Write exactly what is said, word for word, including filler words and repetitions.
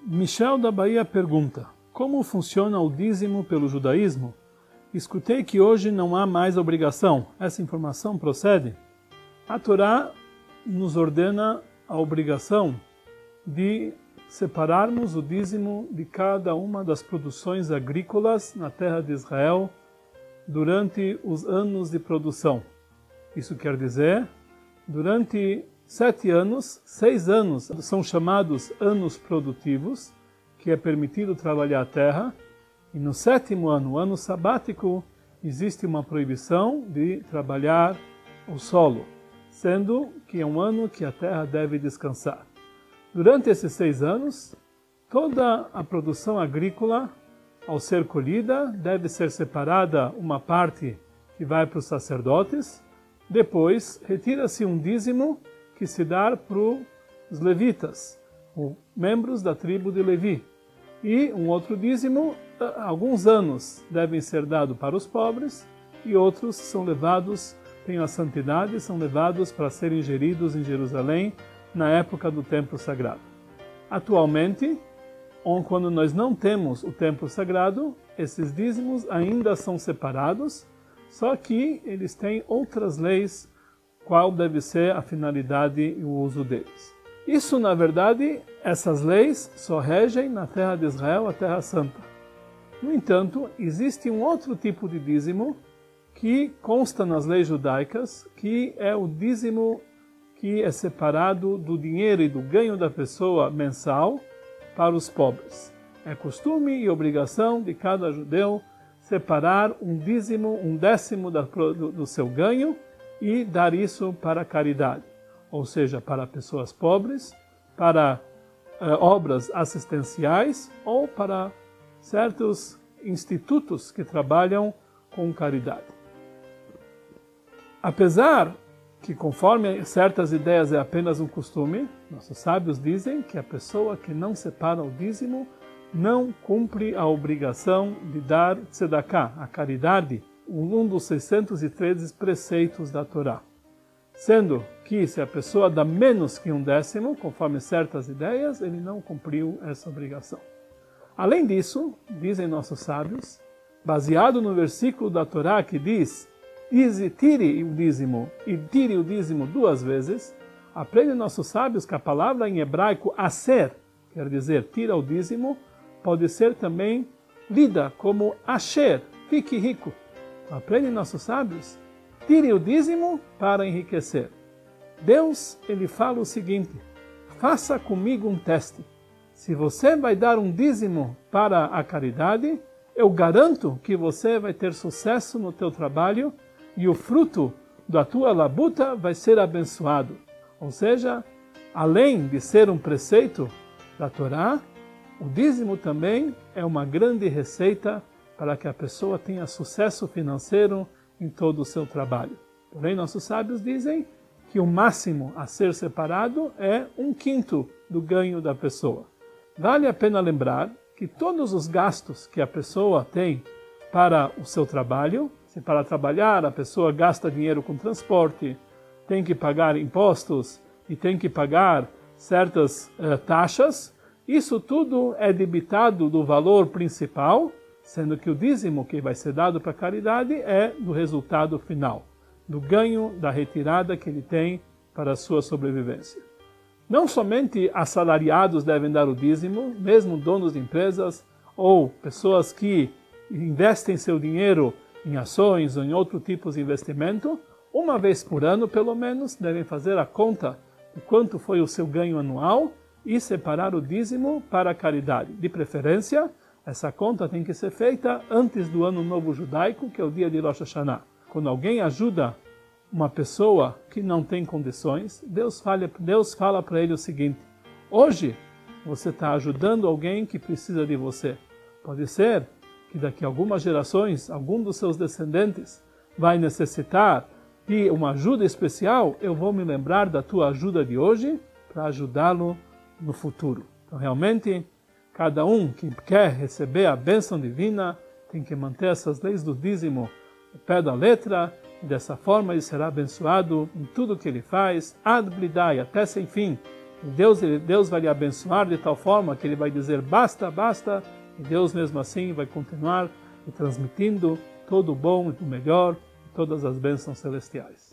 Michel da Bahia pergunta: como funciona o dízimo pelo judaísmo? Escutei que hoje não há mais obrigação. Essa informação procede? A Torá nos ordena a obrigação de separarmos o dízimo de cada uma das produções agrícolas na terra de Israel durante os anos de produção. Isso quer dizer, durante sete anos, seis anos são chamados anos produtivos, que é permitido trabalhar a terra, e no sétimo ano, o ano sabático, existe uma proibição de trabalhar o solo, sendo que é um ano que a terra deve descansar. Durante esses seis anos, toda a produção agrícola, ao ser colhida, deve ser separada uma parte que vai para os sacerdotes, depois retira-se um dízimo que se dá para os levitas, os membros da tribo de Levi. E um outro dízimo, alguns anos, devem ser dados para os pobres e outros são levados, têm a santidade, são levados para serem geridos em Jerusalém na época do templo sagrado. Atualmente, quando nós não temos o templo sagrado, esses dízimos ainda são separados, só que eles têm outras leis, qual deve ser a finalidade e o uso deles. Isso, na verdade, essas leis só regem na terra de Israel, a terra santa. No entanto, existe um outro tipo de dízimo que consta nas leis judaicas, que é o dízimo que é separado do dinheiro e do ganho da pessoa mensal para os pobres. É costume e obrigação de cada judeu separar um dízimo, um décimo da, do, do seu ganho e dar isso para a caridade, ou seja, para pessoas pobres, para eh, obras assistenciais ou para certos institutos que trabalham com caridade. Apesar que, conforme certas ideias, é apenas um costume, nossos sábios dizem que a pessoa que não separa o dízimo não cumpre a obrigação de dar tzedakah, a caridade, um dos seiscentos e treze preceitos da Torá. Sendo que, se a pessoa dá menos que um décimo, conforme certas ideias, ele não cumpriu essa obrigação. Além disso, dizem nossos sábios, baseado no versículo da Torá que diz: tire o dízimo e tire o dízimo duas vezes, aprendem nossos sábios que a palavra em hebraico aser, quer dizer tira o dízimo, pode ser também lida como asher, fique rico. Aprendem nossos sábios, tire o dízimo para enriquecer. Deus, ele fala o seguinte: faça comigo um teste. Se você vai dar um dízimo para a caridade, eu garanto que você vai ter sucesso no teu trabalho e o fruto da tua labuta vai ser abençoado. Ou seja, além de ser um preceito da Torá, o dízimo também é uma grande receita para que a pessoa tenha sucesso financeiro em todo o seu trabalho. Porém, nossos sábios dizem que o máximo a ser separado é um quinto do ganho da pessoa. Vale a pena lembrar que todos os gastos que a pessoa tem para o seu trabalho, se para trabalhar a pessoa gasta dinheiro com transporte, tem que pagar impostos e tem que pagar certas uh, taxas, isso tudo é debitado do valor principal, sendo que o dízimo que vai ser dado para a caridade é do resultado final, do ganho da retirada que ele tem para a sua sobrevivência. Não somente assalariados devem dar o dízimo, mesmo donos de empresas ou pessoas que investem seu dinheiro em ações ou em outro tipo de investimento, uma vez por ano, pelo menos, devem fazer a conta de quanto foi o seu ganho anual e separar o dízimo para a caridade. De preferência, essa conta tem que ser feita antes do Ano Novo Judaico, que é o dia de Rosh Hashanah. Quando alguém ajuda uma pessoa que não tem condições, Deus fala, Deus fala para ele o seguinte: hoje você está ajudando alguém que precisa de você. Pode ser que daqui a algumas gerações, algum dos seus descendentes vai necessitar de uma ajuda especial, eu vou me lembrar da tua ajuda de hoje para ajudá-lo no futuro. Então, realmente, cada um que quer receber a bênção divina tem que manter essas leis do dízimo ao pé da letra, e dessa forma ele será abençoado em tudo que ele faz, ad blidai, até sem fim, E Deus, Deus vai lhe abençoar de tal forma que ele vai dizer basta, basta, e Deus mesmo assim vai continuar lhe transmitindo todo o bom e o melhor, todas as bênçãos celestiais.